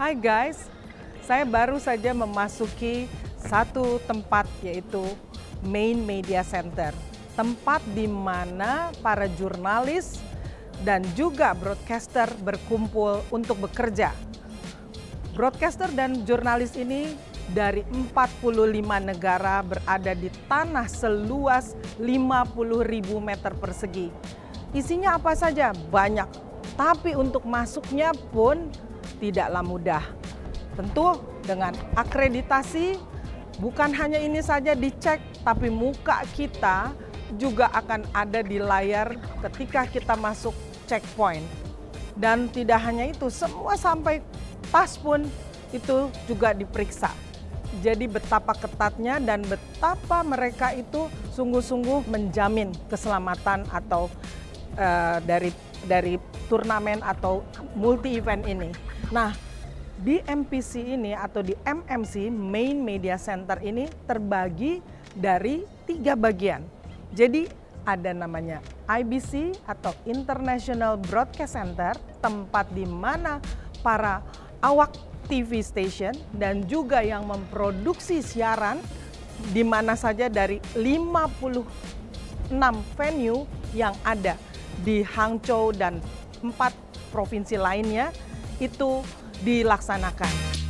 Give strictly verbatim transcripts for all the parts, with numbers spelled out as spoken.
Hai guys, saya baru saja memasuki satu tempat yaitu Main Media Center. Tempat di mana para jurnalis dan juga broadcaster berkumpul untuk bekerja. Broadcaster dan jurnalis ini dari empat puluh lima negara berada di tanah seluas lima puluh ribu meter persegi. Isinya apa saja? Banyak, tapi untuk masuknya pun tidaklah mudah. Tentu dengan akreditasi, bukan hanya ini saja dicek, tapi muka kita juga akan ada di layar ketika kita masuk checkpoint. Dan tidak hanya itu, semua sampai tas pun itu juga diperiksa. Jadi betapa ketatnya dan betapa mereka itu sungguh-sungguh menjamin keselamatan atau uh, dari dari turnamen atau multi event ini. Nah, di M P C ini atau di M M C, Main Media Center ini terbagi dari tiga bagian. Jadi ada namanya I B C atau International Broadcast Center, tempat di mana para awak T V station dan juga yang memproduksi siaran di mana saja dari lima puluh enam venue yang ada di Hangzhou dan empat provinsi lainnya itu dilaksanakan.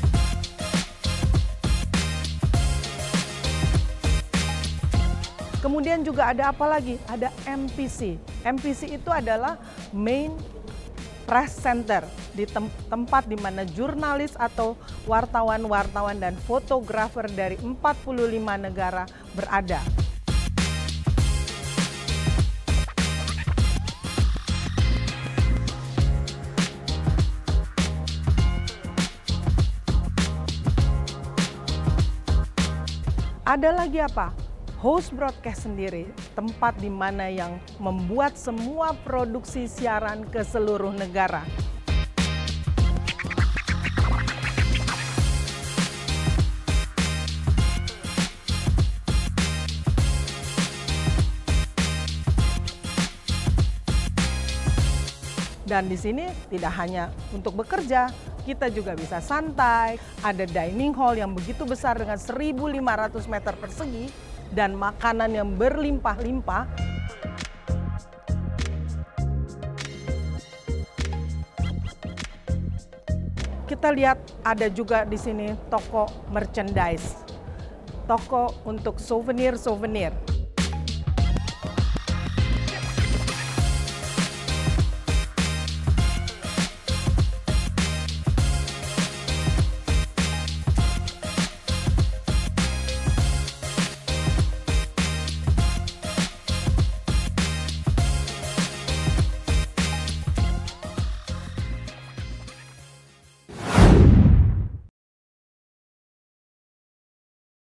Kemudian juga ada apa lagi? Ada M P C. M P C itu adalah Main Press Center, di tem tempat di mana jurnalis atau wartawan-wartawan dan fotografer dari empat puluh lima negara berada. Ada lagi apa? Host broadcast sendiri, tempat di mana yang membuat semua produksi siaran ke seluruh negara. Dan di sini tidak hanya untuk bekerja, kita juga bisa santai. Ada dining hall yang begitu besar dengan seribu lima ratus meter persegi dan makanan yang berlimpah-limpah. Kita lihat ada juga di sini toko merchandise, toko untuk souvenir-souvenir.